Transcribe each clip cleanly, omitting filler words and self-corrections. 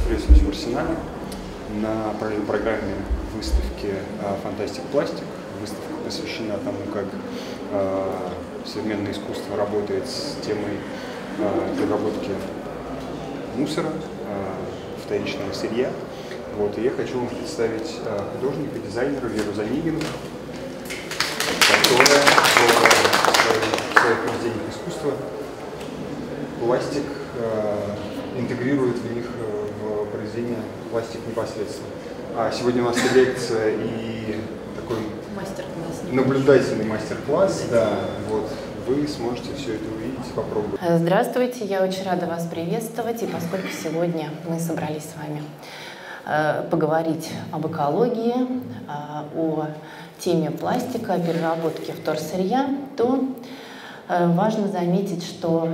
непосредственно в Арсенале на программе выставки «Фантастик Пластик». Выставка посвящена тому, как современное искусство работает с темой переработки мусора, вторичного сырья. Вот, и я хочу вам представить художника, дизайнера Веру Занигину, которая в своих произведениях искусства пластик интегрирует в них в произведение пластик непосредственно. А сегодня у нас лекция и такой наблюдательный мастер-класс. Да, вот. Вы сможете все это увидеть и попробовать. Здравствуйте, я очень рада вас приветствовать. И поскольку сегодня мы собрались с вами поговорить об экологии, о теме пластика, о переработке вторсырья, то важно заметить, что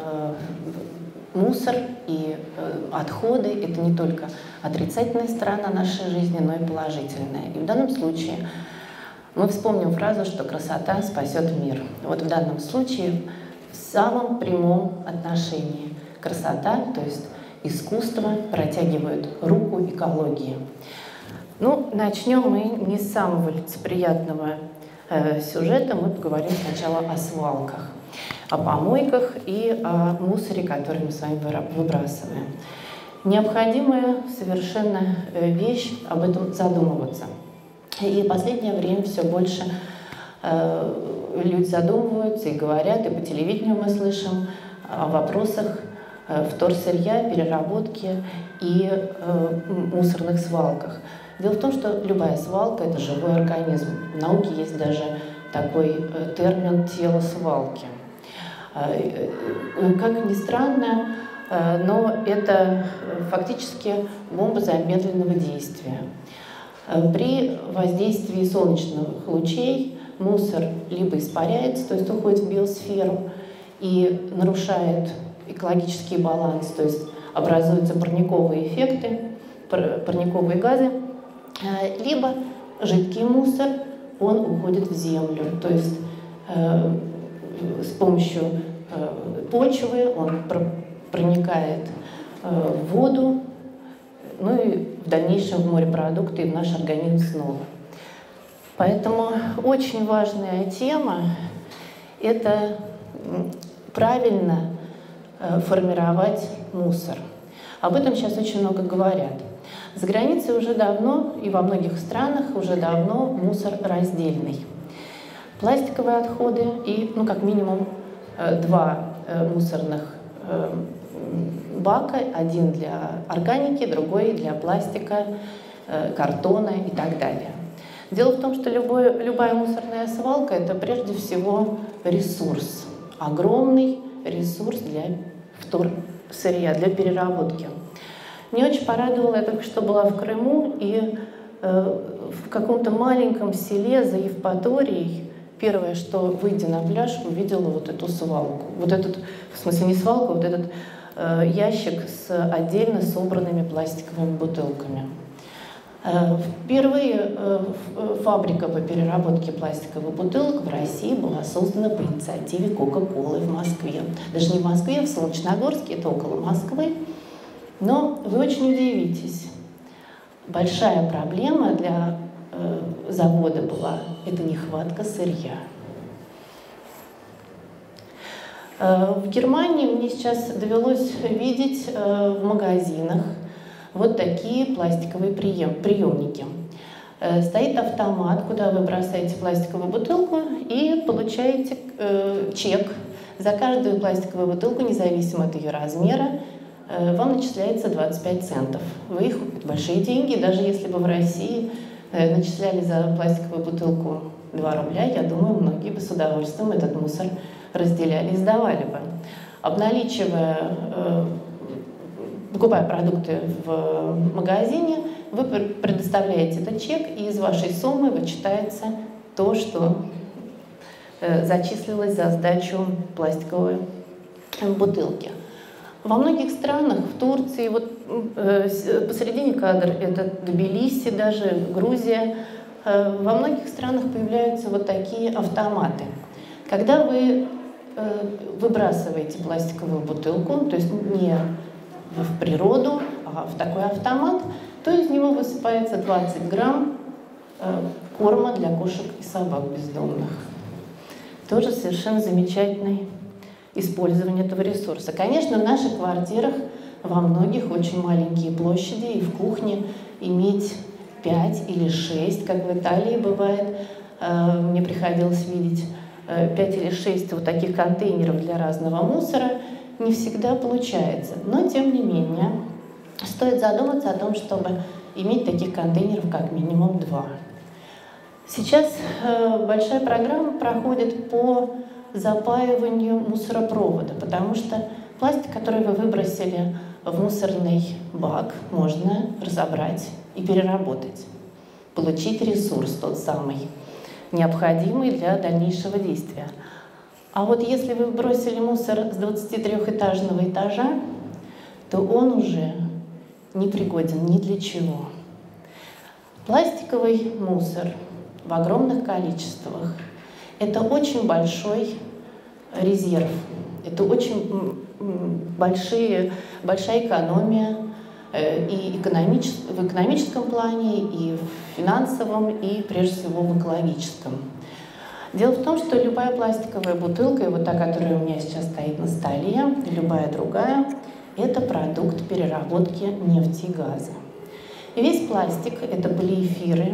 мусор и отходы – это не только отрицательная сторона нашей жизни, но и положительная. И в данном случае мы вспомним фразу, что красота спасет мир. Вот в данном случае в самом прямом отношении красота, то есть искусство, протягивает руку экологии. Ну, начнем мы не с самого лицеприятного сюжета. Мы поговорим сначала о свалках, о помойках и о мусоре, который мы с вами выбрасываем. Необходимая совершенно вещь об этом задумываться. И в последнее время все больше люди задумываются и говорят, и по телевидению мы слышим о вопросах вторсырья, переработки и мусорных свалках. Дело в том, что любая свалка – это живой организм. В науке есть даже такой термин «тело свалки». Как ни странно, но это фактически бомба замедленного действия. При воздействии солнечных лучей мусор либо испаряется, то есть уходит в биосферу и нарушает экологический баланс, то есть образуются парниковые эффекты, парниковые газы, либо жидкий мусор, он уходит в землю, то есть с помощью почвы он проникает в воду, ну и в дальнейшем в морепродукты и в наш организм снова. Поэтому очень важная тема – это правильно формировать мусор. Об этом сейчас очень много говорят. За границей уже давно и во многих странах уже давно мусор раздельный. Пластиковые отходы и, ну, как минимум, два мусорных бака, один для органики, другой для пластика, картона и так далее. Дело в том, что любая мусорная свалка – это прежде всего ресурс, огромный ресурс для вторсырья, для переработки. Мне очень порадовало, я только что была в Крыму, и в каком-то маленьком селе за Евпаторией первое, что, выйдя на пляж, увидела вот эту свалку. Вот этот, в смысле не свалку, вот этот ящик с отдельно собранными пластиковыми бутылками. Впервые фабрика по переработке пластиковых бутылок в России была создана по инициативе Кока-Колы в Москве. Даже не в Москве, а в Солнечногорске, это около Москвы. Но вы очень удивитесь. Большая проблема для завода была – это нехватка сырья. В Германии мне сейчас довелось видеть в магазинах вот такие пластиковые приемники. Стоит автомат, куда вы бросаете пластиковую бутылку и получаете чек. За каждую пластиковую бутылку, независимо от ее размера, вам начисляется 25 центов. Вы их большие деньги, даже если бы в России начисляли за пластиковую бутылку 2 рубля, я думаю, многие бы с удовольствием этот мусор разделяли и сдавали бы. Покупая продукты в магазине, вы предоставляете этот чек, и из вашей суммы вычитается то, что зачислилось за сдачу пластиковой бутылки. Во многих странах, в Турции, вот посередине кадра это Тбилиси, даже Грузия, во многих странах появляются вот такие автоматы. Когда вы выбрасываете пластиковую бутылку, то есть не в природу, в такой автомат, то из него высыпается 20 грамм корма для кошек и собак бездомных. Тоже совершенно замечательное использование этого ресурса. Конечно, в наших квартирах во многих очень маленькие площади, и в кухне иметь 5 или 6, как в Италии бывает, мне приходилось видеть 5 или 6 вот таких контейнеров для разного мусора, не всегда получается. Но, тем не менее, стоит задуматься о том, чтобы иметь таких контейнеров как минимум 2. Сейчас большая программа проходит по запаиванию мусоропровода, потому что пластик, который вы выбросили в мусорный бак, можно разобрать и переработать, получить ресурс тот самый, необходимый для дальнейшего действия. А вот если вы бросили мусор с 23-этажного этажа, то он уже не пригоден ни для чего. Пластиковый мусор в огромных количествах – это очень большой резерв, это очень большая экономия и в экономическом плане, и в финансовом, и прежде всего в экологическом. Дело в том, что любая пластиковая бутылка, и вот та, которая у меня сейчас стоит на столе, и любая другая, это продукт переработки нефти и газа. И весь пластик – это полиэфиры.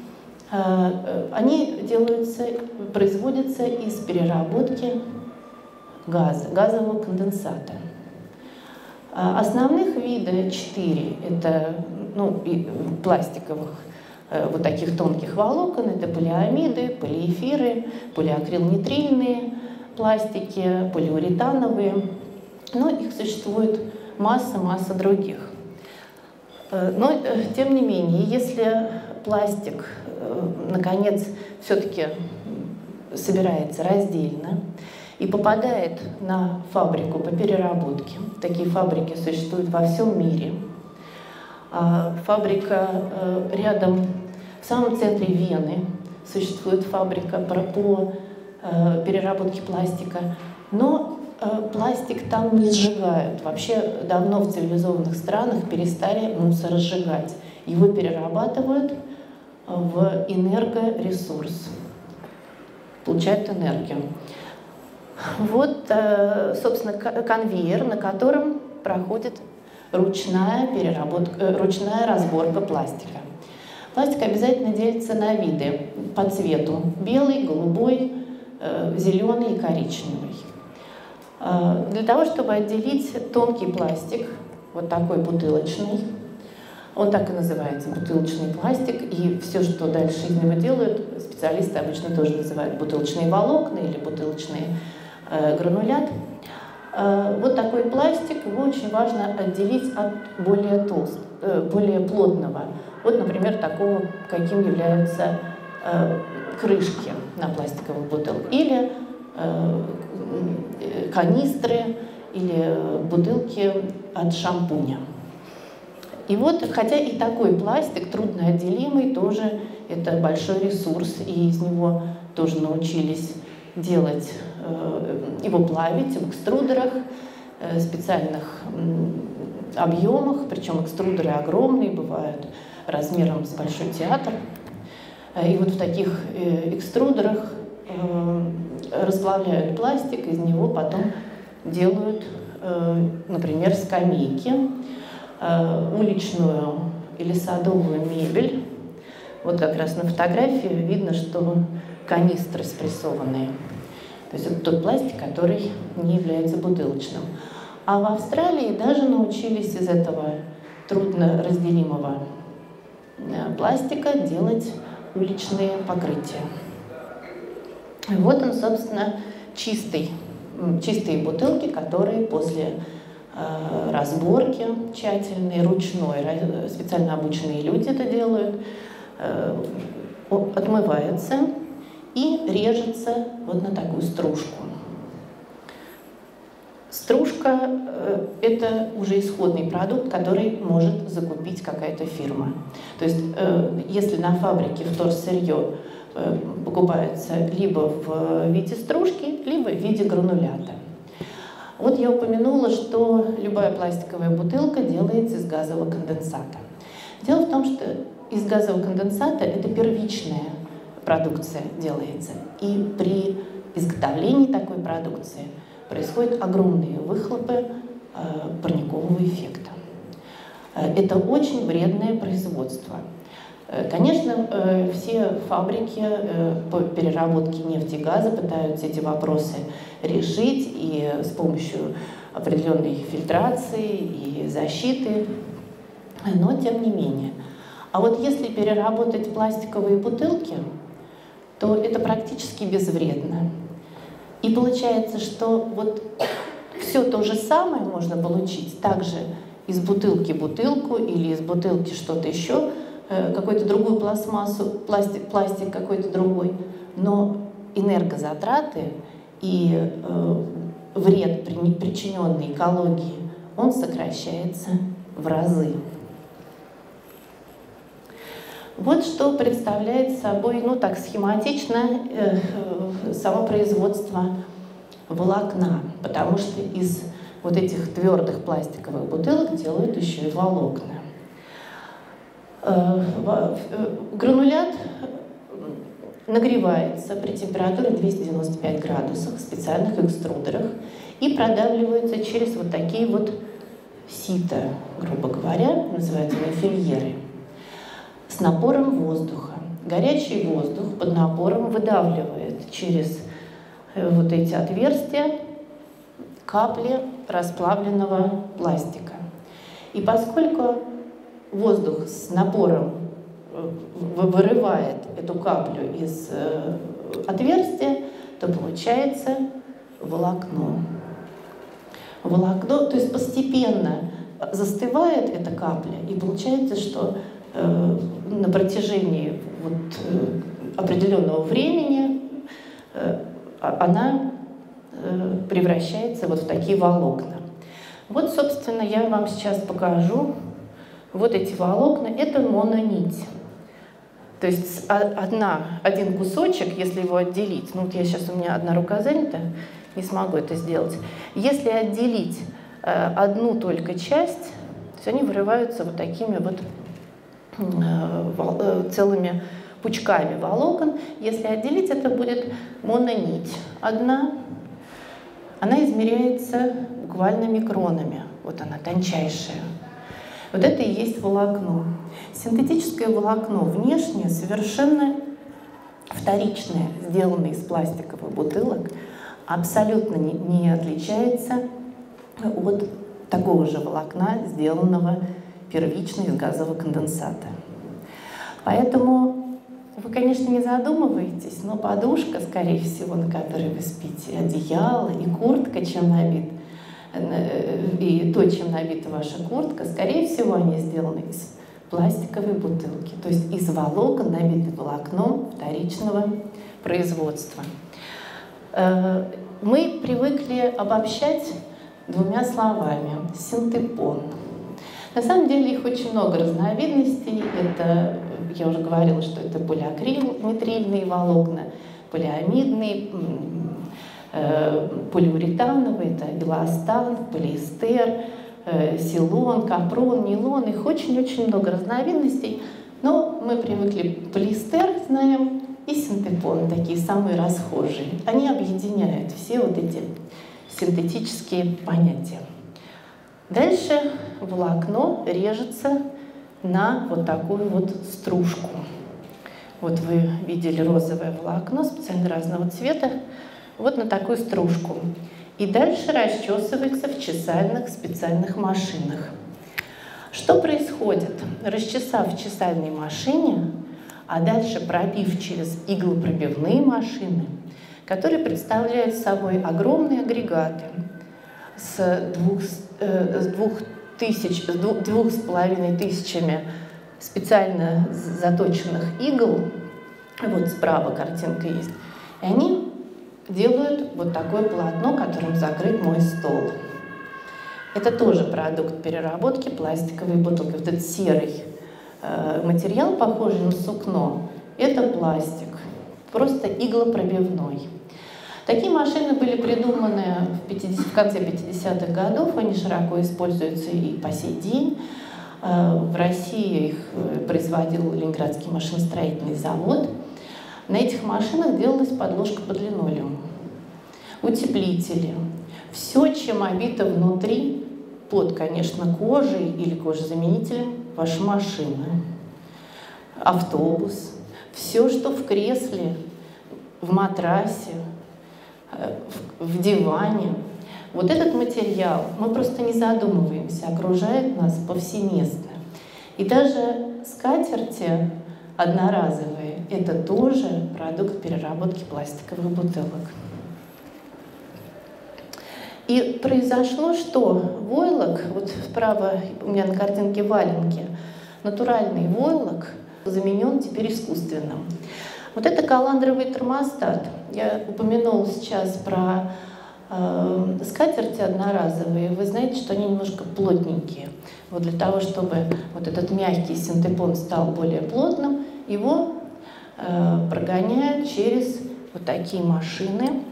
Они производятся из переработки газа, газового конденсата. Основных видов 4 – это пластиковых вот таких тонких волокон, это полиамиды, полиэфиры, полиакрилнитрильные пластики, полиуретановые. Но их существует масса других. Но, тем не менее, если пластик, наконец, все-таки собирается раздельно и попадает на фабрику по переработке, такие фабрики существуют во всем мире. Фабрика рядом, в самом центре Вены, существует фабрика по переработке пластика, но пластик там не сжигают. Вообще давно в цивилизованных странах перестали мусор сжигать. Его перерабатывают в энергоресурс, получают энергию. Вот, собственно, конвейер, на котором проходит ручная разборка пластика. Пластик обязательно делится на виды по цвету: белый, голубой, зеленый и коричневый. Для того, чтобы отделить тонкий пластик, вот такой бутылочный, он так и называется, бутылочный пластик, и все, что дальше из него делают, специалисты обычно тоже называют бутылочные волокна или бутылочные гранулят. Вот такой пластик, его очень важно отделить от более плотного. Вот, например, такого, каким являются крышки на пластиковых бутылках, или канистры, или бутылки от шампуня. И вот, хотя и такой пластик, трудноотделимый, тоже это большой ресурс, и из него тоже научились делать, его плавить в экструдерах, специальных объемах, причем экструдеры огромные, бывают размером с большой театр. И вот в таких экструдерах расплавляют пластик, из него потом делают, например, скамейки, уличную или садовую мебель. Вот как раз на фотографии видно, что канистры спрессованные. То есть это тот пластик, который не является бутылочным. А в Австралии даже научились из этого трудноразделимого пластика делать уличные покрытия. Вот он, собственно, чистые бутылки, которые после разборки тщательной, ручной, специально обученные люди это делают, отмываются и режется вот на такую стружку. Стружка – это уже исходный продукт, который может закупить какая-то фирма. То есть если на фабрике вторсырье покупается либо в виде стружки, либо в виде гранулята. Вот я упомянула, что любая пластиковая бутылка делается из газового конденсата. Дело в том, что из газового конденсата это первичная продукция делается. И при изготовлении такой продукции происходят огромные выхлопы парникового эффекта. Это очень вредное производство. Конечно, все фабрики по переработке нефти и газа пытаются эти вопросы решить и с помощью определенной фильтрации и защиты, но тем не менее. А вот если переработать пластиковые бутылки, то это практически безвредно. И получается, что вот все то же самое можно получить также из бутылки бутылку или из бутылки что-то еще, какую-то другую пластмассу, пластик какой-то другой, но энергозатраты и вред, причиненный экологии, он сокращается в разы. Вот что представляет собой, ну так схематично, само производство волокна, потому что из вот этих твердых пластиковых бутылок делают еще и волокна. Гранулят нагревается при температуре 295 градусов в специальных экструдерах и продавливается через вот такие вот сито, грубо говоря, называются фильеры, с напором воздуха. Горячий воздух под напором выдавливает через вот эти отверстия капли расплавленного пластика. И поскольку воздух с напором вырывает эту каплю из отверстия, то получается волокно. Волокно, то есть постепенно застывает эта капля, и получается, что на протяжении определенного времени она превращается вот в такие волокна. Вот, собственно, я вам сейчас покажу. Вот эти волокна — это мононить. То есть один кусочек, если его отделить, ну вот я сейчас, у меня одна рука занята, не смогу это сделать. Если отделить одну только часть, то есть они вырываются вот такими вот целыми пучками волокон. Если отделить, это будет мононить одна. Она измеряется буквально микронами. Вот она, тончайшая. Вот это и есть волокно. Синтетическое волокно внешне совершенно вторичное, сделанное из пластиковых бутылок, абсолютно не отличается от такого же волокна, сделанного первично из газового конденсата. Поэтому вы, конечно, не задумываетесь, но подушка, скорее всего, на которой вы спите, одеяло и куртка, чем набит, и то, чем набита ваша куртка, скорее всего, они сделаны из пластиковой бутылки, то есть из волокон, набитых волокном вторичного производства. Мы привыкли обобщать двумя словами — синтепон. На самом деле их очень много разновидностей. Это, я уже говорила, что это полиакрилнитрильные волокна, полиамидные, полиуретановые, это эластан, полиэстер, силон, капрон, нейлон. Их очень-очень много разновидностей. Но мы привыкли полиэстер, знаем, и синтепон, такие самые расхожие. Они объединяют все вот эти синтетические понятия. Дальше волокно режется на вот такую вот стружку. Вот вы видели розовое волокно специально разного цвета, вот на такую стружку. И дальше расчесывается в чесальных специальных машинах. Что происходит? Расчесав в чесальной машине, а дальше пробив через иглопробивные машины, которые представляют собой огромные агрегаты с 2500 специально заточенных игл, вот справа картинка есть, и они делают вот такое полотно, которым закрыт мой стол. Это тоже продукт переработки пластиковой бутылки. Вот этот серый материал, похожий на сукно, это пластик, просто иглопробивной. Такие машины были придуманы в конце 50-х годов, они широко используются и по сей день. В России их производил Ленинградский машиностроительный завод. На этих машинах делалась подложка под линолеум, утеплители. Все, чем обито внутри, под, конечно, кожей или кожезаменителем, ваша машина, автобус, все, что в кресле, в матрасе, в диване. Вот этот материал, мы просто не задумываемся, окружает нас повсеместно. И даже скатерти одноразовые – это тоже продукт переработки пластиковых бутылок. И произошло, что войлок, вот справа у меня на картинке валенки, натуральный войлок заменен теперь искусственным. Вот это каландровый термостат. Я упомянула сейчас про скатерти одноразовые. Вы знаете, что они немножко плотненькие. Вот для того, чтобы вот этот мягкий синтепон стал более плотным, его прогоняют через вот такие машины,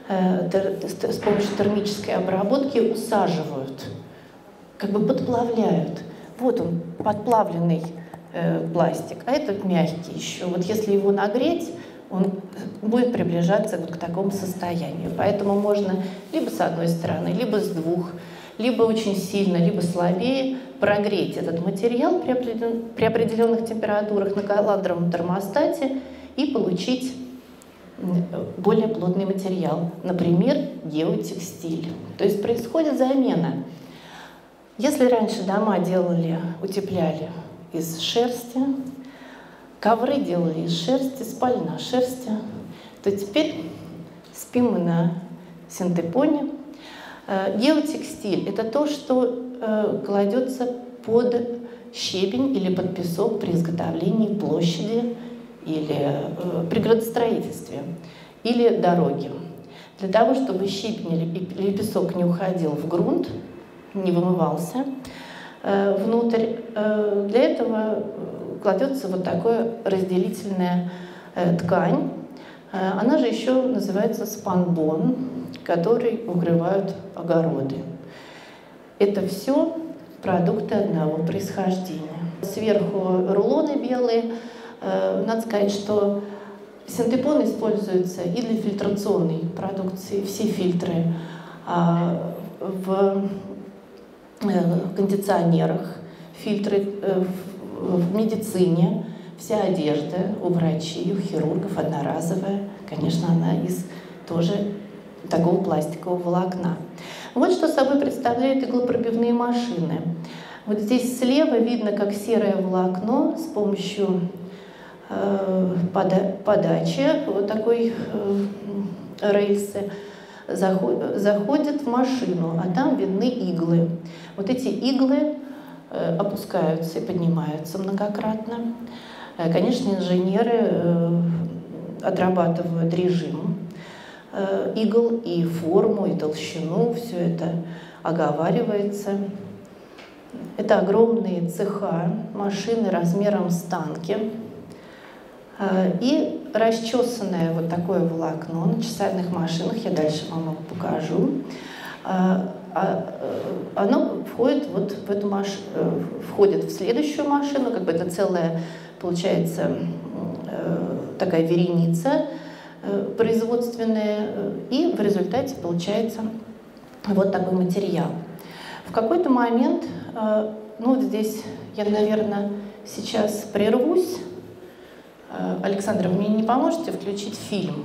с помощью термической обработки усаживают, как бы подплавляют. Вот он, подплавленный пластик, а этот мягкий еще. Вот если его нагреть, он будет приближаться вот к такому состоянию. Поэтому можно либо с одной стороны, либо с двух, либо очень сильно, либо слабее прогреть этот материал при определенных температурах на каландровом термостате и получить более плотный материал, например, геотекстиль. То есть происходит замена. Если раньше дома утепляли из шерсти, ковры делали из шерсти, спали на шерсти, то теперь спим мы на синтепоне. Геотекстиль – это то, что кладется под щебень или под песок при изготовлении площади или при градостроительстве, или дороги. Для того, чтобы щебень или песок не уходил в грунт, не вымывался внутрь, для этого кладется вот такая разделительная ткань. Она же еще называется спанбон, который укрывают огороды. Это все продукты одного происхождения. Сверху рулоны белые. Надо сказать, что синтепон используется и для фильтрационной продукции, все фильтры в кондиционерах, фильтры в медицине, вся одежда у врачей, у хирургов одноразовая. Конечно, она из тоже такого пластикового волокна. Вот что собой представляют иглопробивные машины. Вот здесь слева видно, как серое волокно с помощью подачи вот такой рельсы заходит в машину, а там видны иглы. Вот эти иглы опускаются и поднимаются многократно. Конечно, инженеры отрабатывают режим игл и форму, и толщину, все это оговаривается. Это огромные цеха, машины размером с танки. И расчесанное вот такое волокно на чесальных машинах, я дальше вам покажу, оно входит вот в эту входит в следующую машину, как бы это целая, получается, такая вереница производственная, и в результате получается вот такой материал. В какой-то момент, ну вот здесь я, наверное, сейчас прервусь. Александра, вы мне не поможете включить фильм?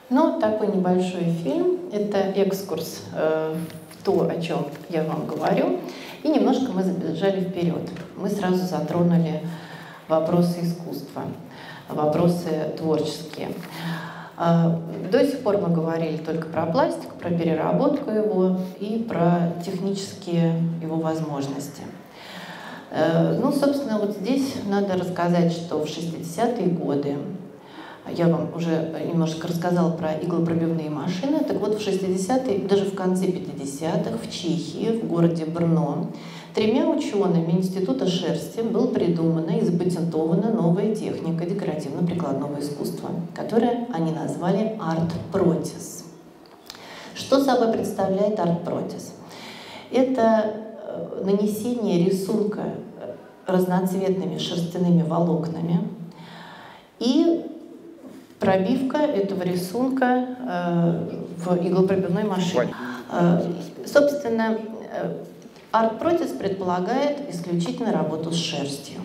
Но такой небольшой фильм – это экскурс в то, о чем я вам говорю. И немножко мы забежали вперед. Мы сразу затронули вопросы искусства, вопросы творческие. До сих пор мы говорили только про пластик, про переработку его и про технические его возможности. Ну, собственно, вот здесь надо рассказать, что в 60-е годы, я вам уже немножко рассказала про иглопробивные машины, так вот в 60-е, даже в конце 50-х в Чехии, в городе Брно, 3 учеными Института шерсти была придумана и запатентована новая техника декоративно-прикладного искусства, которую они назвали арт-протез. Что собой представляет арт-протез? Это нанесение рисунка разноцветными шерстяными волокнами и пробивка этого рисунка в иглопробивной машине. Собственно, арт-протез предполагает исключительно работу с шерстью.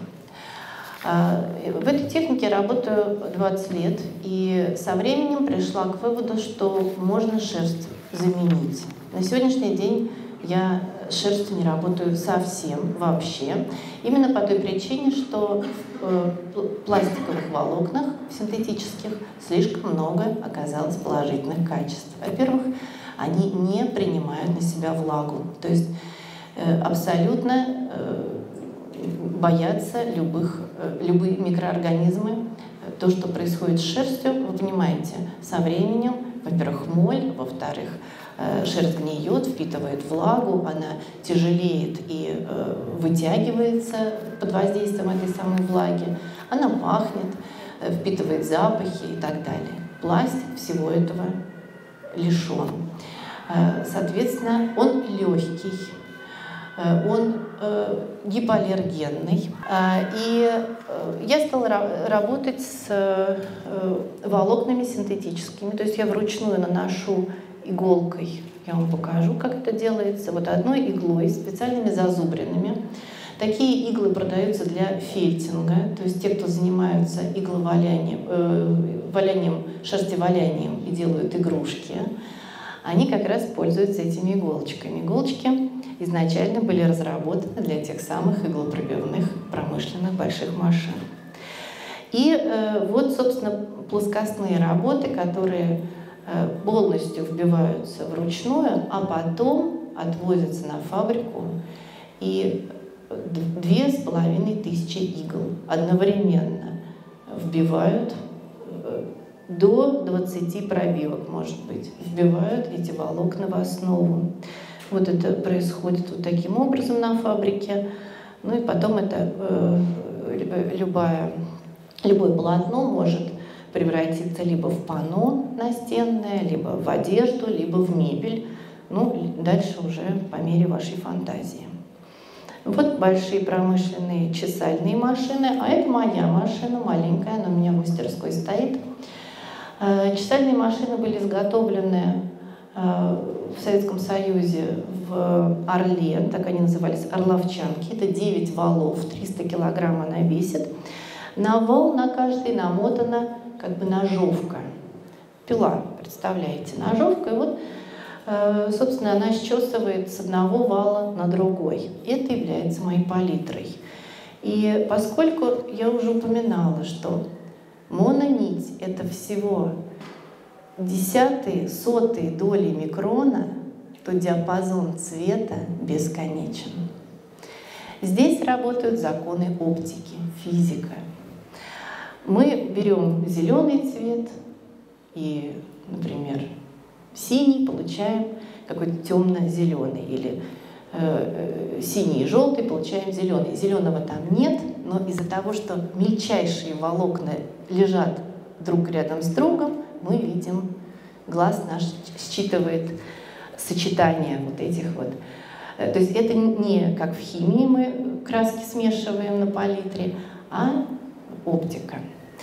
В этой технике я работаю 20 лет, и со временем пришла к выводу, что можно шерсть заменить. На сегодняшний день я с шерстью не работаю совсем, вообще. Именно по той причине, что в пластиковых волокнах, синтетических, слишком много оказалось положительных качеств. Во-первых, они не принимают на себя влагу, то есть абсолютно боятся любые микроорганизмы. То, что происходит с шерстью, вы понимаете, со временем, во-первых, моль, во-вторых, шерсть гниет, впитывает влагу, она тяжелеет и вытягивается под воздействием этой самой влаги, она пахнет, впитывает запахи и так далее. Пластик всего этого лишен. Соответственно, он легкий, он гипоаллергенный. И я стала работать с волокнами синтетическими, то есть я вручную наношу иголкой, я вам покажу, как это делается, вот одной иглой, специальными зазубринами. Такие иглы продаются для фельтинга, то есть те, кто занимаются игловалянием, шерстевалянием и делают игрушки, они как раз пользуются этими иголочками. Иголочки изначально были разработаны для тех самых иглопробивных промышленных больших машин. И вот, собственно, плоскостные работы, которые полностью вбиваются вручную, а потом отвозятся на фабрику, и 2500 игл одновременно вбивают, до 20 пробивок, может быть, вбивают эти волокна в основу. Вот это происходит вот таким образом на фабрике. Ну и потом это любое полотно может превратиться либо в панно настенное, либо в одежду, либо в мебель. Ну, дальше уже по мере вашей фантазии. Вот большие промышленные чесальные машины, а это моя машина, маленькая, она у меня в мастерской стоит. Чесальные машины были изготовлены в Советском Союзе в Орле, так они назывались, орловчанки. Это 9 валов, 300 килограмм она весит. На вал на каждый намотана как бы ножовка, пила, представляете, ножовка. И вот, собственно, она счесывает с одного вала на другой. Это является моей палитрой. И поскольку я уже упоминала, что мононить — это всего десятые, сотые доли микрона, то диапазон цвета бесконечен. Здесь работают законы оптики, физика. Мы берем зеленый цвет и, например, синий, получаем какой-то темно-зеленый, или синий и желтый, получаем зеленый. Зеленого там нет, но из-за того, что мельчайшие волокна лежат друг рядом с другом, мы видим, глаз наш считывает сочетание вот этих вот. То есть это не как в химии мы краски смешиваем на палитре, а оптика.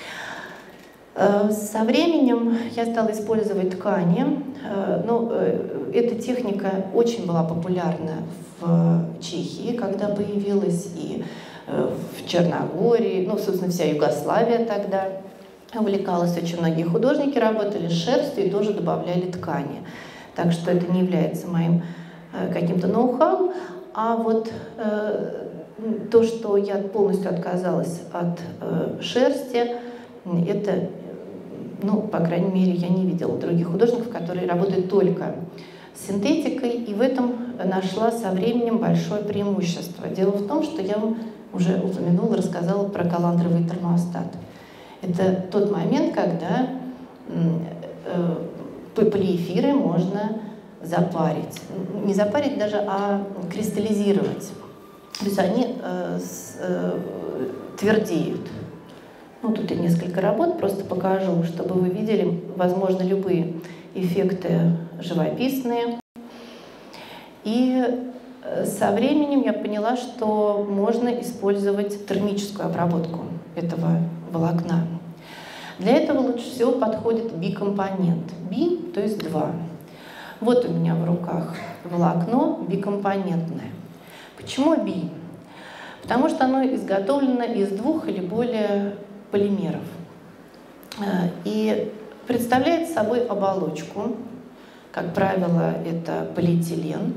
Со временем я стала использовать ткани. Эта техника очень была популярна в Чехии, когда появилась, и в Черногории, ну, собственно, вся Югославия тогда. увлекалась, очень многие художники работали с шерстью и тоже добавляли ткани. Так что это не является моим каким-то ноу-хау. А вот то, что я полностью отказалась от шерсти, это, ну, по крайней мере, я не видела других художников, которые работают только с синтетикой, и в этом нашла со временем большое преимущество. Дело в том, что я вам уже упомянула, рассказала про каландровый термостат. Это тот момент, когда полиэфиры можно запарить. Не запарить даже, а кристаллизировать. То есть они твердеют. Ну, тут я несколько работ просто покажу, чтобы вы видели, возможно, любые эффекты живописные. И со временем я поняла, что можно использовать термическую обработку этого волокна. Для этого лучше всего подходит бикомпонент. Би, то есть два. Вот у меня в руках волокно бикомпонентное. Почему би? Потому что оно изготовлено из двух или более полимеров. И представляет собой оболочку. Как правило, это полиэтилен.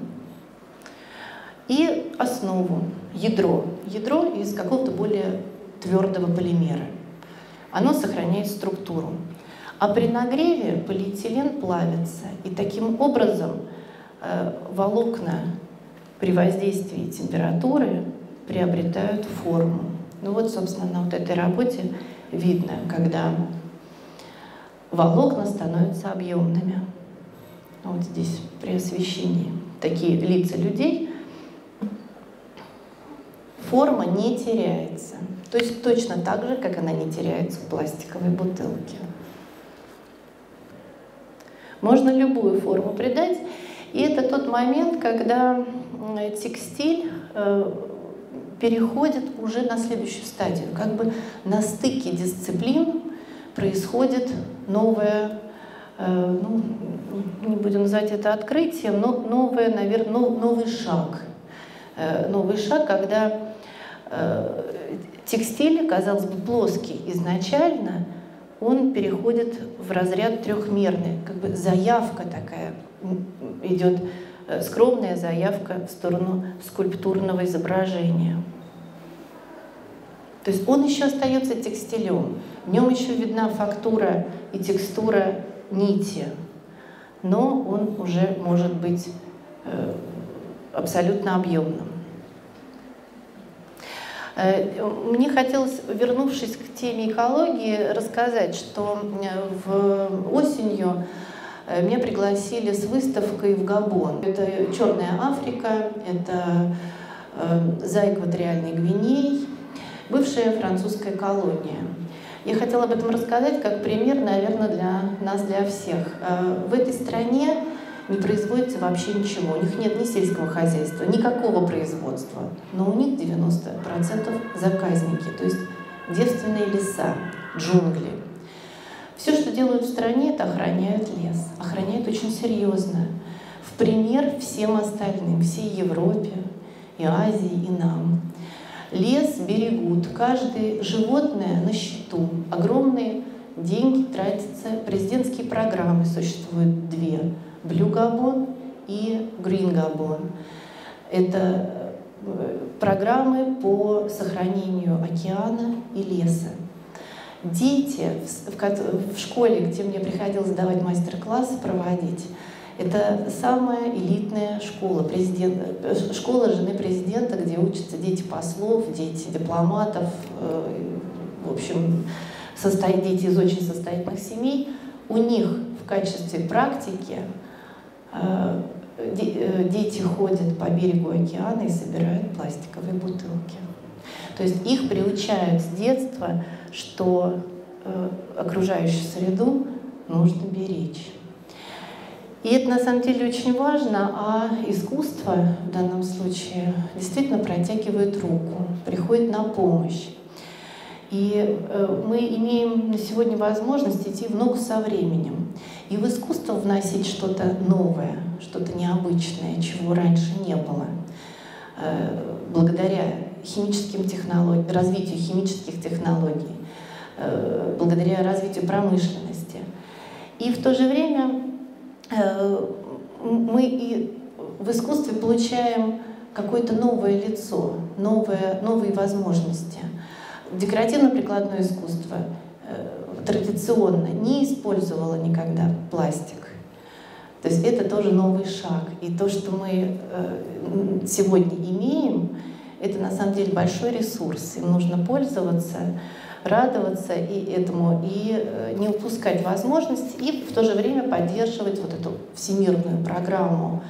И основу, ядро. Ядро из какого-то более твердого полимера. Оно сохраняет структуру. А при нагреве полиэтилен плавится. И таким образом волокна при воздействии температуры приобретают форму. Ну вот, собственно, на вот этой работе видно, когда волокна становятся объемными. Вот здесь при освещении такие лица людей. Форма не теряется. То есть точно так же, как она не теряется в пластиковой бутылке. Можно любую форму придать. И это тот момент, когда текстиль переходит уже на следующую стадию. Как бы на стыке дисциплин происходит новое, ну, не будем называть это открытием, но новое, наверное, новый шаг. Новый шаг, когда текстиль, казалось бы, плоский изначально, он переходит в разряд трехмерный. Как бы заявка такая идет, скромная заявка в сторону скульптурного изображения. То есть он еще остается текстилем, в нем еще видна фактура и текстура нити, но он уже может быть абсолютно объемным. Мне хотелось, вернувшись к теме экологии, рассказать, что осенью меня пригласили с выставкой в Габон. Это Черная Африка, это за экваториальной Гвинеей, бывшая французская колония. Я хотела об этом рассказать как пример, наверное, для нас, для всех. В этой стране не производится вообще ничего. У них нет ни сельского хозяйства, никакого производства. Но у них 90% заказники, то есть девственные леса, джунгли. Все, что делают в стране, это охраняют лес. Охраняют очень серьезно. В пример всем остальным, всей Европе, и Азии, и нам. Лес берегут, каждое животное на счету. Огромные деньги тратятся, президентские программы существуют две. Blue Gabon и Green Gabon. Это программы по сохранению океана и леса. Дети в школе, где мне приходилось давать мастер-классы, проводить, это самая элитная школа, школа жены президента, где учатся дети послов, дети дипломатов, в общем, дети из очень состоятельных семей. У них в качестве практики дети ходят по берегу океана и собирают пластиковые бутылки. То есть их приучают с детства, что окружающую среду нужно беречь. И это на самом деле очень важно, а искусство в данном случае действительно протягивает руку, приходит на помощь. И мы имеем на сегодня возможность идти в ногу со временем. И в искусство вносить что-то новое, что-то необычное, чего раньше не было. Благодаря химическим технологиям, развитию химических технологий, благодаря развитию промышленности. И в то же время мы и в искусстве получаем какое-то новое лицо, новые возможности. Декоративно-прикладное искусство традиционно не использовало никогда пластик. То есть это тоже новый шаг. И то, что мы сегодня имеем, это на самом деле большой ресурс. Им нужно пользоваться, радоваться и этому, и не упускать возможность, и в то же время поддерживать вот эту всемирную программу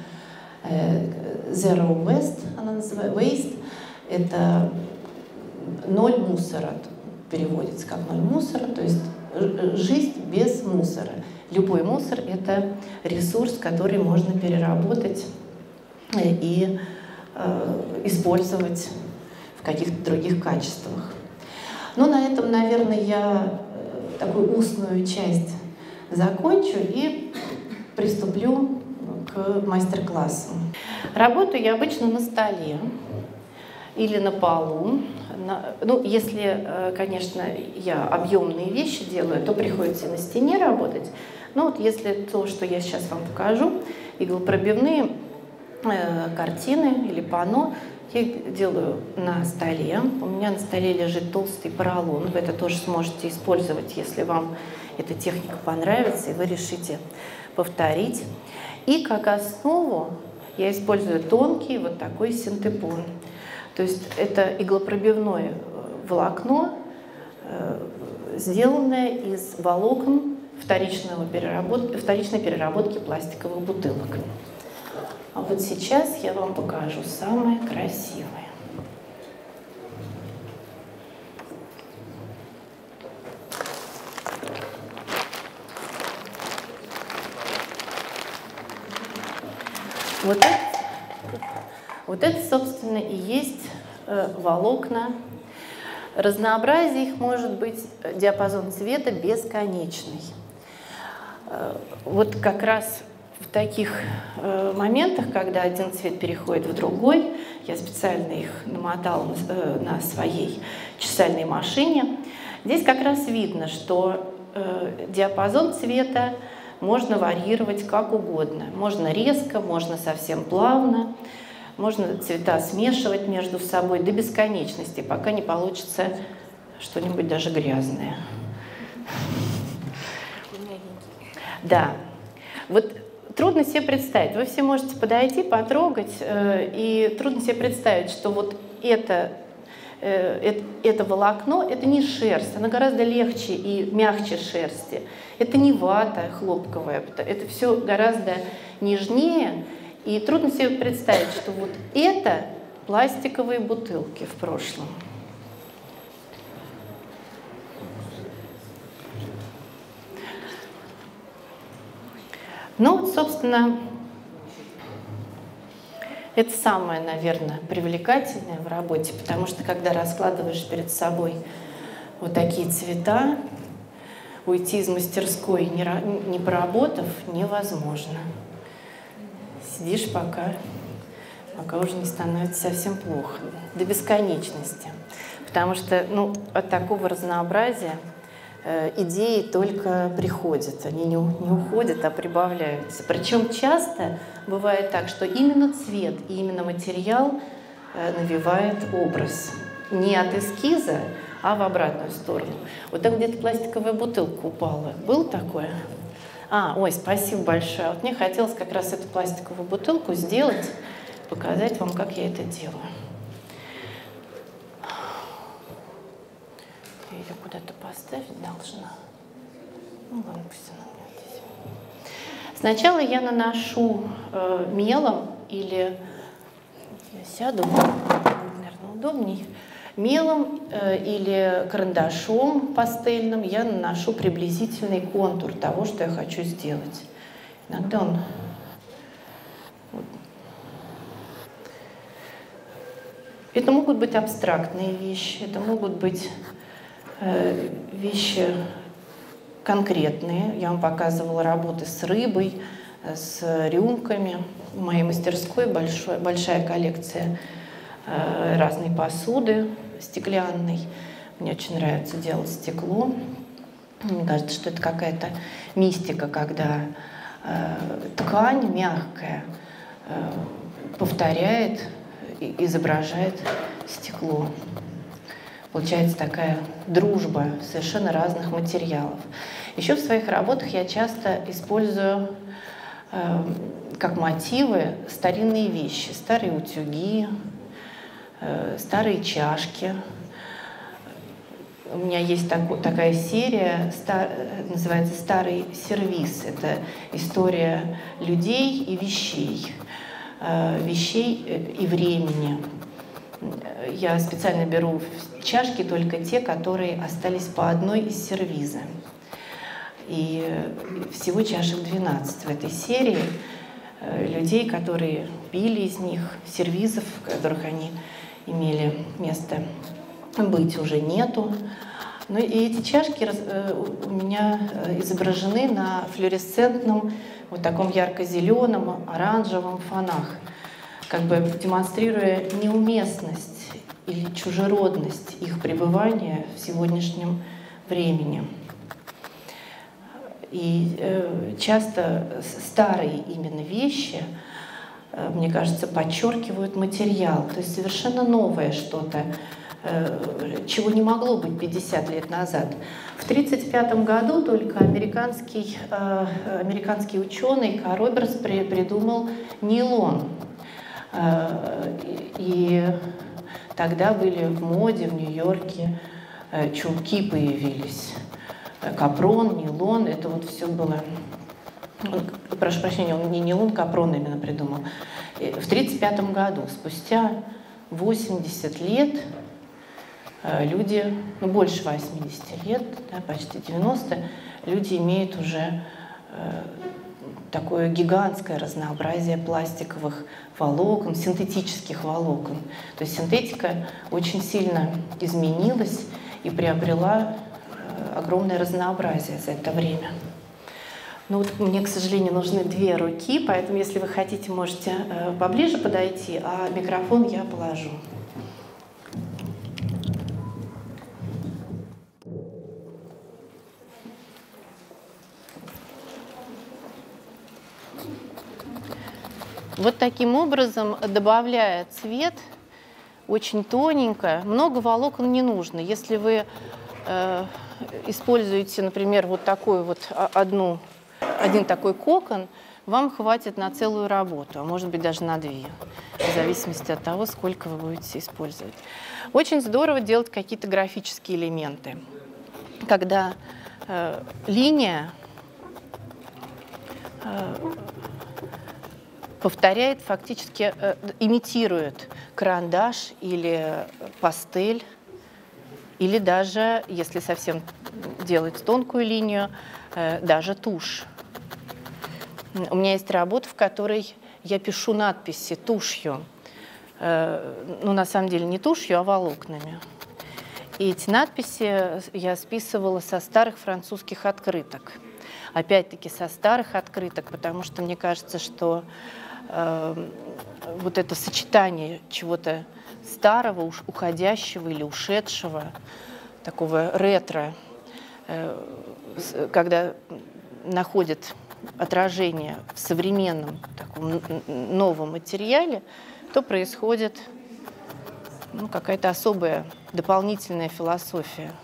Zero Waste, она называется Waste, это ноль мусора, переводится как ноль мусора, то есть жизнь без мусора. Любой мусор — это ресурс, который можно переработать и использовать в каких-то других качествах. Ну, на этом, наверное, я такую устную часть закончу и приступлю к мастер-классу. Работаю я обычно на столе или на полу. Ну, если, конечно, я объемные вещи делаю, то приходится на стене работать. Но вот если то, что я сейчас вам покажу, иглопробивные картины или панно, я их делаю на столе. У меня на столе лежит толстый поролон. Вы это тоже сможете использовать, если вам эта техника понравится, и вы решите повторить. И как основу я использую тонкий вот такой синтепон. То есть это иглопробивное волокно, сделанное из волокон вторичной переработки пластиковых бутылок. А вот сейчас я вам покажу самое красивое. Вот это, собственно, и есть волокна. Разнообразие их может быть, диапазон цвета бесконечный. Вот как раз в таких моментах, когда один цвет переходит в другой, я специально их намотала на своей чесальной машине. Здесь как раз видно, что диапазон цвета можно варьировать как угодно. Можно резко, можно совсем плавно, можно цвета смешивать между собой до бесконечности, пока не получится что-нибудь даже грязное. Да. Вот трудно себе представить. Вы все можете подойти, потрогать, и трудно себе представить, что вот это волокно — это не шерсть, оно гораздо легче и мягче шерсти. Это не вата хлопковая, это все гораздо нежнее. И трудно себе представить, что вот это пластиковые бутылки в прошлом. Ну вот, собственно, это самое, наверное, привлекательное в работе, потому что когда раскладываешь перед собой вот такие цвета, уйти из мастерской, не поработав, невозможно. Сидишь, пока уже не становится совсем плохо, до бесконечности. Потому что от такого разнообразия идеи только приходят, они не уходят, а прибавляются. Причем часто бывает так, что именно цвет и именно материал навевает образ. Не от эскиза, а в обратную сторону. Вот там где-то пластиковая бутылка упала. Было такое? Ой, спасибо большое. Вот мне хотелось как раз эту пластиковую бутылку сделать, показать вам, как я это делаю. Я ее куда-то поставить должна. Ну ладно, пусть она у меня здесь. Сначала я наношу мелом или... Я сяду, будет, наверное, удобней. Мелом или карандашом пастельным я наношу приблизительный контур того, что я хочу сделать. Иногда он... Это могут быть абстрактные вещи, это могут быть вещи конкретные. Я вам показывала работы с рыбой, с рюмками. В моей мастерской большая коллекция разной посуды стеклянной. Мне очень нравится делать стекло. Мне кажется, что это какая-то мистика, когда ткань мягкая повторяет, изображает стекло. Получается такая дружба совершенно разных материалов. Еще в своих работах я часто использую как мотивы старинные вещи, старые утюги, старые чашки. У меня есть такая серия, называется «Старый сервиз». Это история людей и вещей, вещей и времени. Я специально беру чашки только те, которые остались по одной из сервиза. И всего чашек 12 в этой серии. Людей, которые пили из них, сервизов, в которых они имели место быть, уже нету. Ну и эти чашки у меня изображены на флуоресцентном, вот таком ярко-зеленом, оранжевом фонах, как бы демонстрируя неуместность или чужеродность их пребывания в сегодняшнем времени. И часто старые именно вещи, мне кажется, подчеркивают материал, то есть совершенно новое что-то, чего не могло быть 50 лет назад. В 1935 году только американский ученый Карл Робертс придумал нейлон. И тогда были в моде в Нью-Йорке, чулки появились. Капрон, нейлон, это вот все было... Прошу прощения, он не нейлон, капрон именно придумал. В 1935 году, спустя 80 лет, люди, ну больше 80 лет, да, почти 90, люди имеют уже такое гигантское разнообразие пластиковых волокон, синтетических волокон. То есть синтетика очень сильно изменилась и приобрела огромное разнообразие за это время. Но вот мне, к сожалению, нужны 2 руки, поэтому, если вы хотите, можете поближе подойти, а микрофон я положу. Вот таким образом, добавляя цвет, очень тоненько, много волокон не нужно. Если вы используете, например, вот такой вот один такой кокон, вам хватит на целую работу, а может быть даже на 2, в зависимости от того, сколько вы будете использовать. Очень здорово делать какие-то графические элементы, когда линия повторяет, фактически имитирует карандаш или пастель, или даже, если совсем делать тонкую линию, даже тушь. У меня есть работа, в которой я пишу надписи тушью. Ну, на самом деле, не тушью, а волокнами. И эти надписи я списывала со старых французских открыток. Опять-таки, со старых открыток, потому что мне кажется, что вот это сочетание чего-то старого, уходящего или ушедшего, такого ретро, когда находят отражение в современном таком новом материале, то происходит какая-то особая дополнительная философия.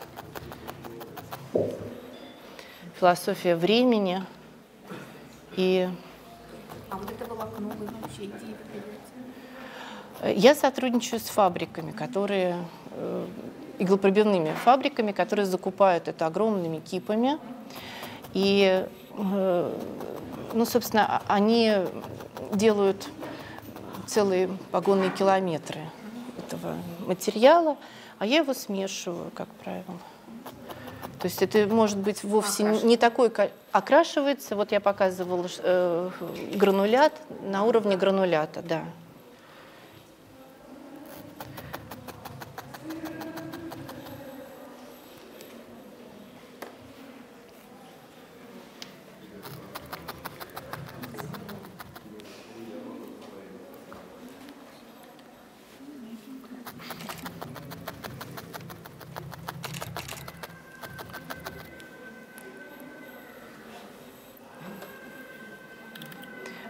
Философия времени и... А вот это волокно вы вообще где берете? Я сотрудничаю с фабриками, иглопробивными фабриками, которые закупают это огромными кипами. И, собственно, они делают целые погонные километры этого материала, а я его смешиваю, как правило. То есть это может быть вовсе не такой... Окрашивается, вот я показывала гранулят, на уровне гранулята, да.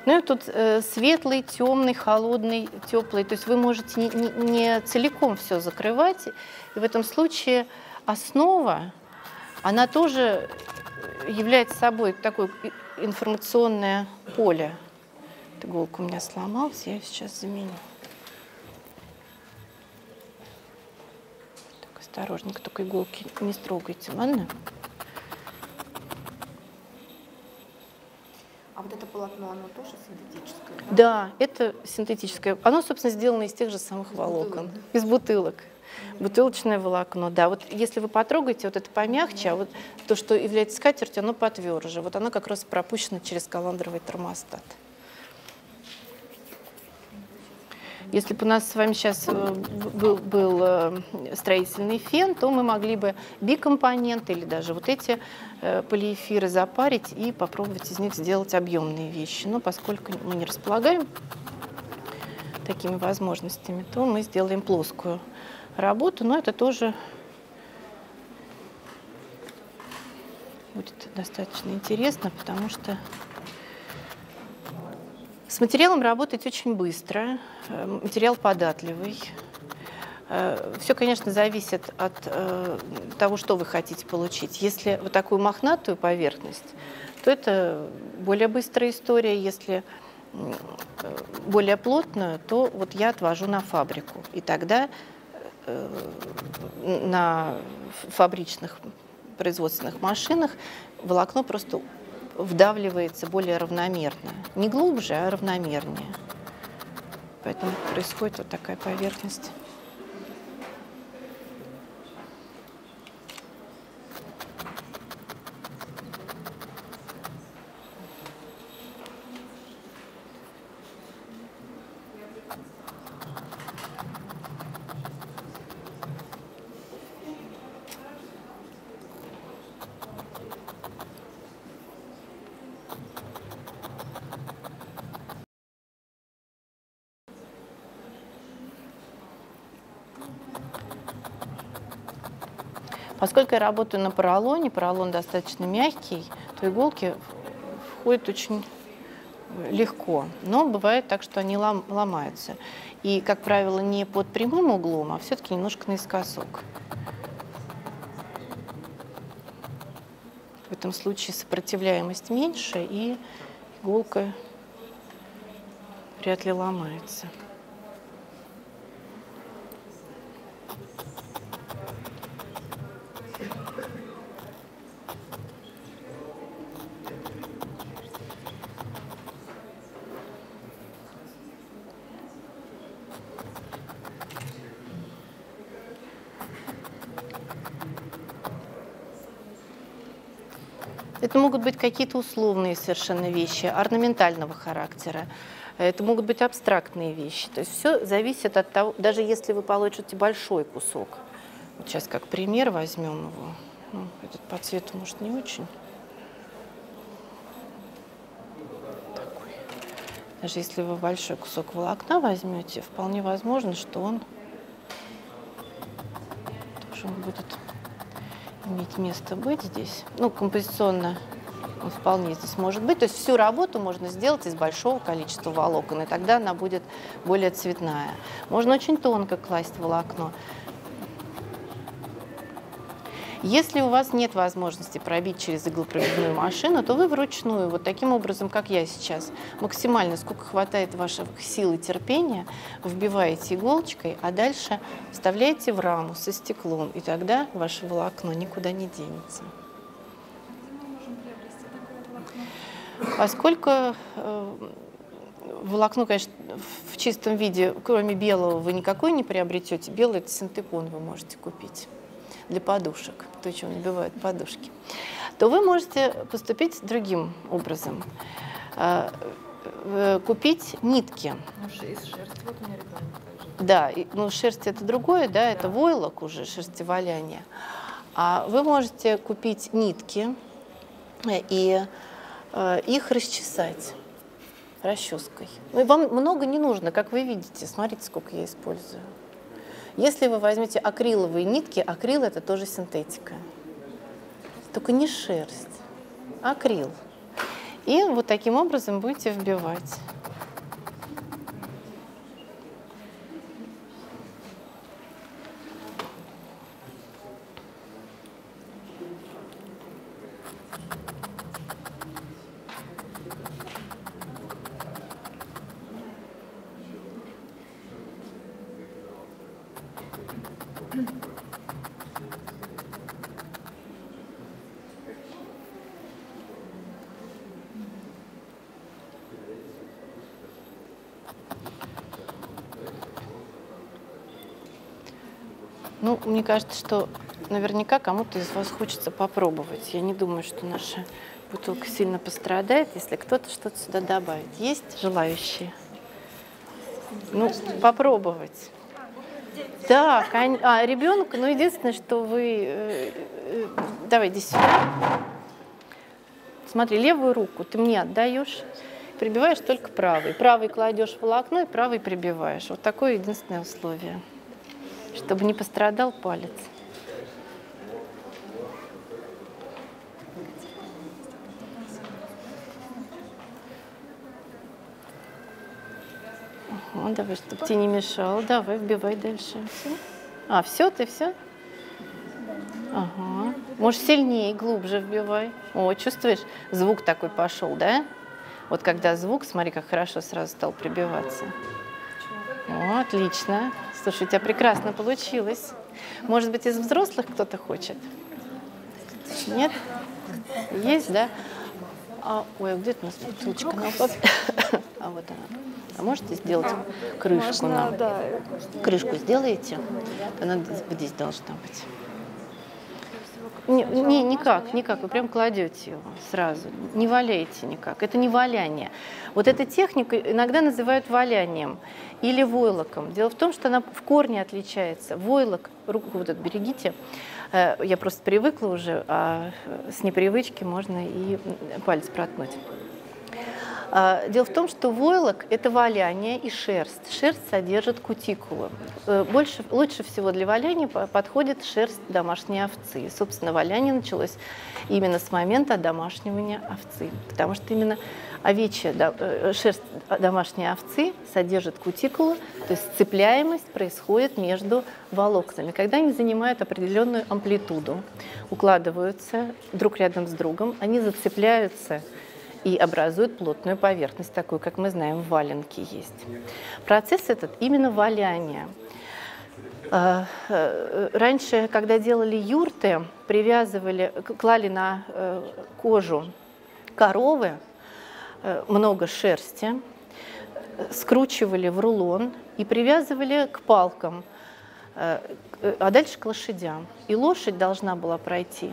Ну и тут светлый, темный, холодный, теплый. То есть вы можете не целиком все закрывать. И в этом случае основа, она тоже является собой такое информационное поле. Эта иголка у меня сломалась, я ее сейчас заменю. Так, осторожненько, только иголки не строгайте, ладно? А вот это полотно, оно тоже синтетическое? Да, это синтетическое. Оно, собственно, сделано из тех же самых волокон, из бутылок. Бутылочное волокно, да. Вот если вы потрогаете, вот это помягче, а вот то, что является скатертью, оно потверже. Вот оно как раз пропущено через каландровый термостат. Если бы у нас с вами сейчас был строительный фен, то мы могли бы бикомпоненты или даже вот эти полиэфиры запарить и попробовать из них сделать объемные вещи. Но поскольку мы не располагаем такими возможностями, то мы сделаем плоскую работу, но это тоже будет достаточно интересно, потому что с материалом работать очень быстро, материал податливый. Все, конечно, зависит от того, что вы хотите получить. Если вот такую мохнатую поверхность, то это более быстрая история. Если более плотную, то вот я отвожу на фабрику. И тогда на фабричных производственных машинах волокно просто вдавливается более равномерно. Не глубже, а равномернее. Поэтому происходит вот такая поверхность. Поскольку я работаю на поролоне, поролон достаточно мягкий, то иголки входят очень легко. Но бывает так, что они ломаются. И, как правило, не под прямым углом, а все-таки немножко наискосок. В этом случае сопротивляемость меньше, и иголка вряд ли ломается. Это могут быть какие-то условные совершенно вещи, орнаментального характера. Это могут быть абстрактные вещи. То есть все зависит от того, даже если вы получите большой кусок. Вот сейчас как пример возьмем его. Ну, этот по цвету, может, не очень. Такой. Даже если вы большой кусок волокна возьмете, вполне возможно, что он тоже будет иметь место быть здесь. Ну, композиционно он вполне здесь может быть. То есть всю работу можно сделать из большого количества волокон, и тогда она будет более цветная. Можно очень тонко класть волокно. Если у вас нет возможности пробить через иглопробивную машину, то вы вручную, вот таким образом, как я сейчас, максимально, сколько хватает ваших сил и терпения, вбиваете иголочкой, а дальше вставляете в раму со стеклом, и тогда ваше волокно никуда не денется. Поскольку волокно, конечно, в чистом виде, кроме белого, вы никакой не приобретете, белый – это синтепон вы можете купить для подушек, то, чем набивают подушки, то вы можете поступить другим образом. Купить нитки. Из шерсти. Вот у меня ребенок также. Да, ну шерсть это другое, да, это войлок уже, шерстеваляние. А вы можете купить нитки и их расчесать расческой. Ну, и вам много не нужно, как вы видите. Смотрите, сколько я использую. Если вы возьмете акриловые нитки, акрил – это тоже синтетика. Только не шерсть, а акрил. И вот таким образом будете вбивать. Ну, мне кажется, что наверняка кому-то из вас хочется попробовать. Я не думаю, что наша бутылка сильно пострадает, если кто-то что-то сюда добавит. Есть желающие? Ну, попробовать. Да, ребенок, ну, единственное, что вы... Давай, иди сюда. Смотри, левую руку ты мне отдаешь, прибиваешь только правый. Правый кладешь в волокно и правый прибиваешь. Вот такое единственное условие, чтобы не пострадал палец. Ага, давай, чтобы тебе не мешало. Давай, вбивай дальше. А, все, ты все? Ага. Может, сильнее, глубже вбивай. О, чувствуешь? Звук такой пошел, да? Вот когда звук, смотри, как хорошо сразу стал прибиваться. О, отлично. Слушай, у тебя прекрасно получилось. Может быть, из взрослых кто-то хочет? Нет? Есть, да? Ой, где-то у нас бутылочка на папе. А вот она. А можете сделать крышку нам? Да. Крышку сделаете? Она здесь должна быть. Никак. Вы прям кладете его сразу. Не валяете никак. Это не валяние. Вот эта техника иногда называют валянием или войлоком. Дело в том, что она в корне отличается. Войлок, руку вот эту берегите. Я просто привыкла уже, а с непривычки можно и палец проткнуть. Дело в том, что войлок – это валяние и шерсть. Шерсть содержит кутикулу. Лучше всего для валяния подходит шерсть домашней овцы. И, собственно, валяние началось именно с момента одомашнивания овцы. Потому что именно овечья шерсть домашней овцы содержит кутикулу, то есть сцепляемость происходит между волокнами. Когда они занимают определенную амплитуду, укладываются друг рядом с другом, они зацепляются и образует плотную поверхность, такую, как мы знаем, в валенке есть. Процесс этот именно валяние. Раньше, когда делали юрты, клали на кожу коровы много шерсти, скручивали в рулон и привязывали к палкам, а дальше к лошадям. И лошадь должна была пройти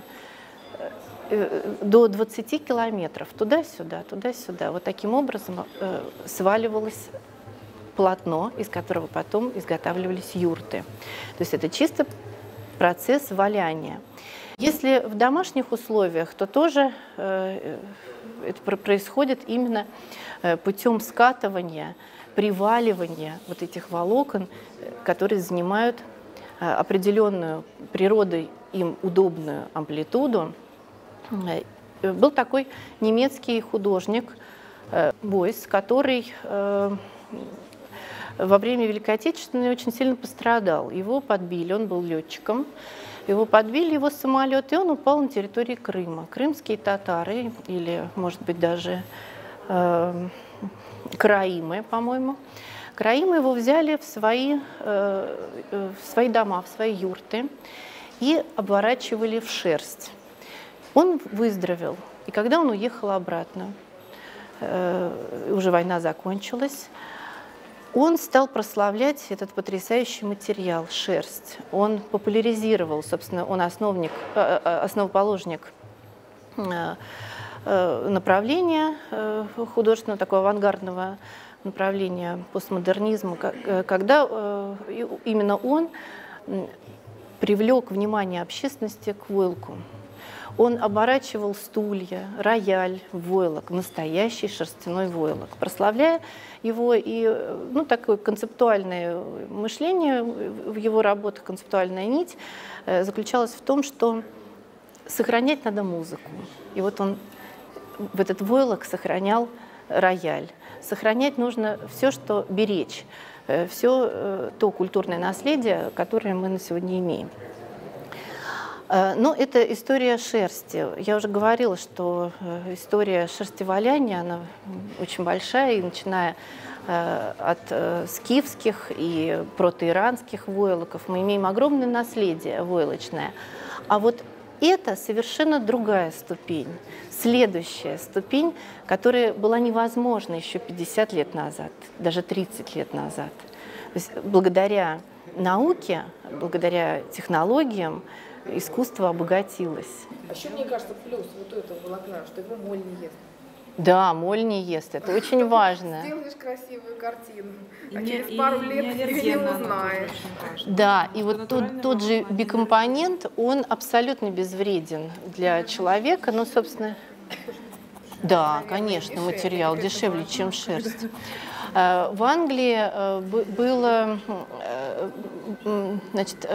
до 20 километров, туда-сюда, туда-сюда. Вот таким образом сваливалось полотно, из которого потом изготавливались юрты. То есть это чисто процесс валяния. Если в домашних условиях, то тоже это происходит именно путем скатывания, приваливания вот этих волокон, которые занимают определенную природой им удобную амплитуду. Был такой немецкий художник Бойс, который во время Великой Отечественной очень сильно пострадал. Его подбили, он был летчиком, его подбили, его самолет, и он упал на территории Крыма. Крымские татары, или, может быть, даже караимы, по-моему, караимы его взяли в свои дома, в свои юрты и обворачивали в шерсть. Он выздоровел, и когда он уехал обратно, уже война закончилась, он стал прославлять этот потрясающий материал, шерсть. Он популяризировал, собственно, он основоположник направления художественного, такого авангардного направления постмодернизма, когда именно он привлек внимание общественности к войлку. Он оборачивал стулья, рояль, войлок, настоящий шерстяной войлок, прославляя его. И такое концептуальное мышление в его работах, концептуальная нить заключалась в том, что сохранять надо музыку. И вот он в этот войлок сохранял рояль. Сохранять нужно все, что беречь, все то культурное наследие, которое мы на сегодня имеем. Но это история шерсти. Я уже говорила, что история шерстеваляния, она очень большая, и начиная от скифских и протоиранских войлоков мы имеем огромное наследие войлочное. А вот это совершенно другая ступень, следующая ступень, которая была невозможна еще 50 лет назад, даже 30 лет назад. То есть благодаря науке, благодаря технологиям искусство обогатилось. А еще, мне кажется, плюс вот у этого волокна, что его моль не ест. Да, моль не ест, это очень важно. Сделаешь красивую картину, а через пару лет ее не узнаешь. Да, и вот тот же бикомпонент, он абсолютно безвреден для человека, ну, собственно, да, конечно, материал дешевле, чем шерсть. В Англии было, значит,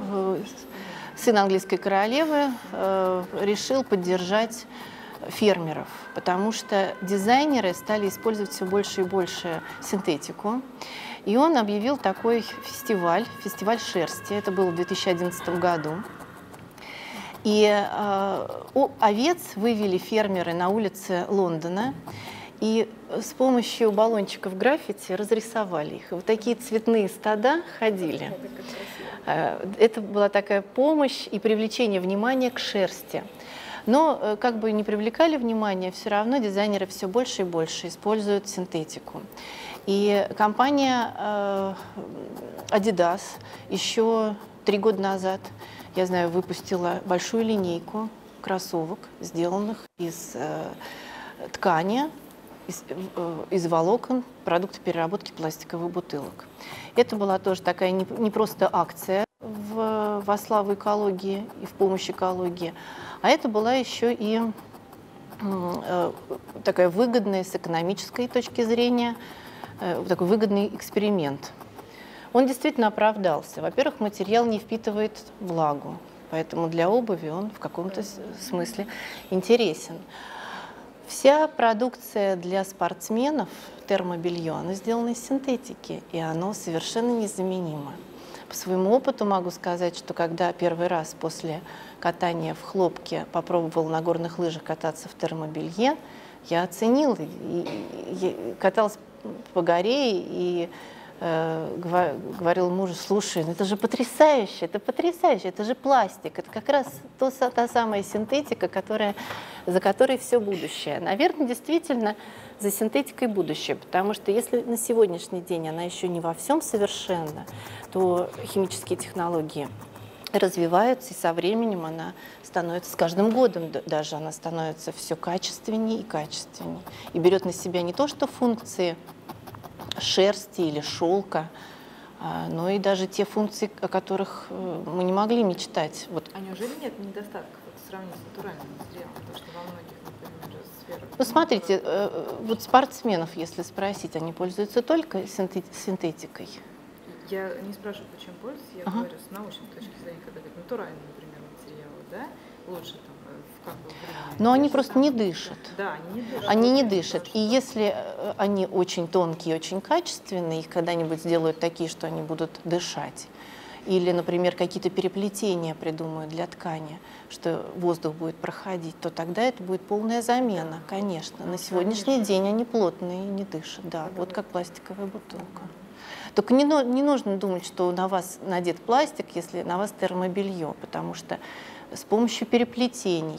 сын английской королевы решил поддержать фермеров, потому что дизайнеры стали использовать все больше и больше синтетику. И он объявил такой фестиваль шерсти. Это было в 2011 году. И овец вывели фермеры на улице Лондона. И с помощью баллончиков граффити разрисовали их. И вот такие цветные стада ходили. Это была такая помощь и привлечение внимания к шерсти. Но как бы не привлекали внимание, все равно дизайнеры все больше и больше используют синтетику. И компания Adidas еще 3 года назад, я знаю, выпустила большую линейку кроссовок, сделанных из ткани, из волокон, продукты переработки пластиковых бутылок. Это была тоже такая не просто акция во славу экологии и в помощь экологии, а это была еще и такая выгодная с экономической точки зрения, такой выгодный эксперимент. Он действительно оправдался. Во-первых, материал не впитывает влагу, поэтому для обуви он в каком-то смысле интересен. Вся продукция для спортсменов, термобелье, она сделана из синтетики, и оно совершенно незаменимо. По своему опыту могу сказать, что когда первый раз после катания в хлопке попробовала на горных лыжах кататься в термобелье, я оценила, и каталась по горе и говорила мужу: слушай, ну это же потрясающе, это же пластик, это как раз та самая синтетика, за которой все будущее. Наверное, действительно, за синтетикой будущее, потому что если на сегодняшний день она еще не во всем совершенна, то химические технологии развиваются, и со временем она становится, с каждым годом даже она становится все качественнее и качественнее. И берет на себя не то что функции шерсти или шелка, но и даже те функции, о которых мы не могли мечтать. Вот. А неужели нет недостатков в сравнении с натуральным материалом? Потому что во многих, например, сферах... Ну, смотрите, вот спортсменов, если спросить, они пользуются только синтетикой? Я не спрашиваю, почему пользуются, я говорю с научной точки зрения, когда говорят натуральные, например, материалы, да, лучше там но они просто не дышат. Да, они не дышат. Они не дышат. И если они очень тонкие, очень качественные, их когда-нибудь сделают такие, что они будут дышать, или, например, какие-то переплетения придумают для ткани, что воздух будет проходить, то тогда это будет полная замена, конечно. На сегодняшний день они плотные и не дышат, да, вот как пластиковая бутылка. Только не нужно думать, что на вас надет пластик, если на вас термобелье, потому что с помощью переплетений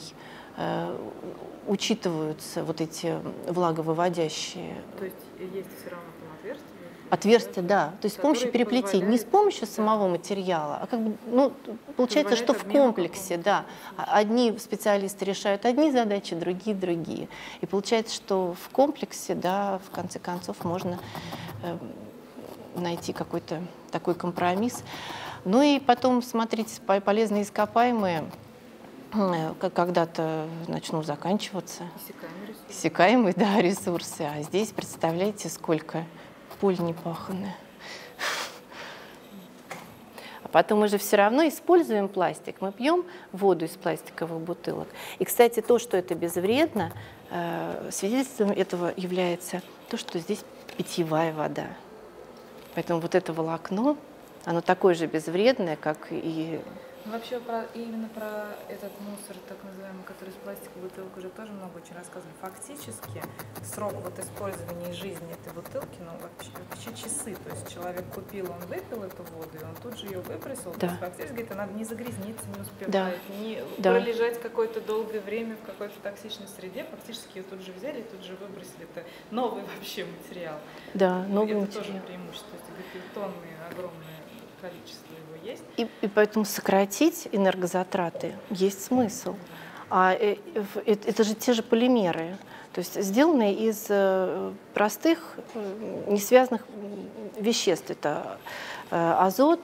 учитываются вот эти влаговыводящие. То есть есть все равно там отверстия? Отверстия, да. То есть с помощью переплетений, не с помощью самого материала, а как бы, ну, получается, что в комплексе, да. Одни специалисты решают одни задачи, другие другие. И получается, что в комплексе, да, в конце концов можно найти какой-то такой компромисс. Ну и потом, смотрите, полезные ископаемые когда-то начнут заканчиваться. Иссякаемые, да, ресурсы. А здесь, представляете, сколько поль не паханое. А потом мы же все равно используем пластик. Мы пьем воду из пластиковых бутылок. И, кстати, то, что это безвредно, свидетельством этого является то, что здесь питьевая вода. Поэтому вот это волокно, оно такое же безвредное, как и... Вообще именно про этот мусор, так называемый, который из пластиковой бутылки, уже тоже много очень рассказывали. Фактически срок вот использования и жизни этой бутылки, ну вообще часы. То есть человек купил, он выпил эту воду, и он тут же ее выбросил. Да. То есть фактически это надо не загрязниться, не успевать, Да. не Да. пролежать какое-то долгое время в какой-то токсичной среде. Фактически ее тут же взяли и тут же выбросили. Это новый вообще материал. Да, новый это материал. тоже преимущество. То есть тонны, огромное количество его есть. И поэтому сократить энергозатраты есть смысл. Это же те же полимеры, то есть сделанные из простых, несвязанных веществ. Это азот,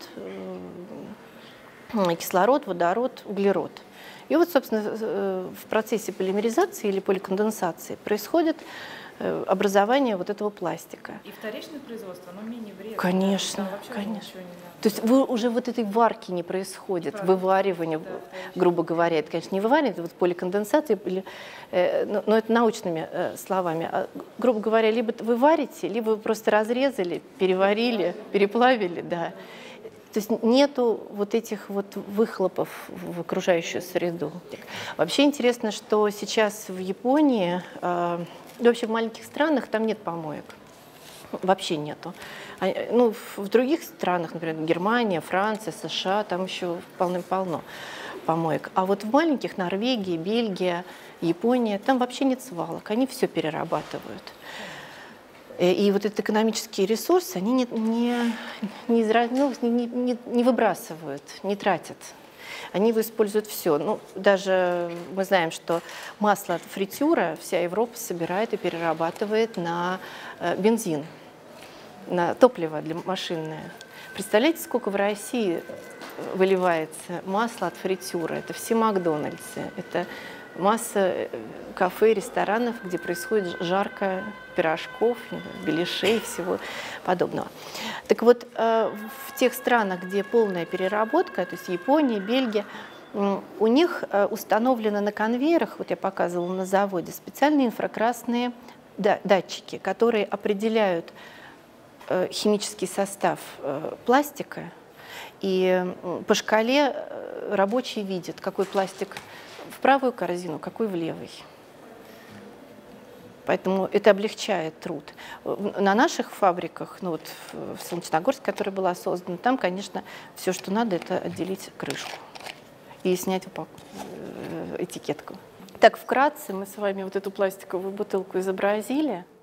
кислород, водород, углерод. И вот, собственно, в процессе полимеризации или поликонденсации происходит образование вот этого пластика. И вторичное производство, оно менее вредно. Конечно, Там вообще конечно. ничего не надо. То есть уже вот этой варки не происходит, Правильно. вываривания, Да, грубо говоря. Это, конечно, не вываривание, это вот поликонденсация, но это научными словами. Грубо говоря, либо вы варите, либо вы просто разрезали, переварили, переплавили, да. То есть нету вот этих вот выхлопов в окружающую среду. Вообще интересно, что сейчас в Японии, вообще в маленьких странах там нет помоек. Вообще нету. Ну, в других странах, например, Германия, Франция, США, там еще полным-полно помоек. А вот в маленьких, Норвегии, Бельгия, Япония, там вообще нет свалок, они все перерабатывают. И вот этот экономический ресурс они не выбрасывают, не тратят. Они используют все. Ну, даже мы знаем, что масло от фритюра вся Европа собирает и перерабатывает на бензин, на топливо для машинное. Представляете, сколько в России выливается масла от фритюра? Это все Макдональдсы, это масса кафе, ресторанов, где происходит жарка пирожков, беляшей и всего подобного. Так вот, в тех странах, где полная переработка, то есть Япония, Бельгия, у них установлены на конвейерах, вот я показывала на заводе, специальные инфракрасные датчики, которые определяют химический состав пластика, и по шкале рабочие видят, какой пластик в правую корзину, какой в левый. Поэтому это облегчает труд. На наших фабриках, ну вот в Солнечногорске, которая была создана, там, конечно, все, что надо, это отделить крышку и снять этикетку. Так, вкратце мы с вами вот эту пластиковую бутылку изобразили.